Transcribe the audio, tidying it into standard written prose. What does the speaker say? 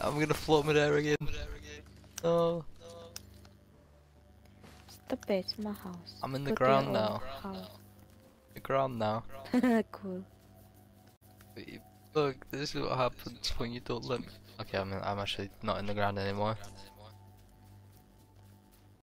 I'm gonna float midair again. Oh, Stop it, it's my house. I'm in the Go to your ground own now. house. The ground now. Cool. Look, this is what happens when you don't let me. Okay, I'm actually not in the ground anymore.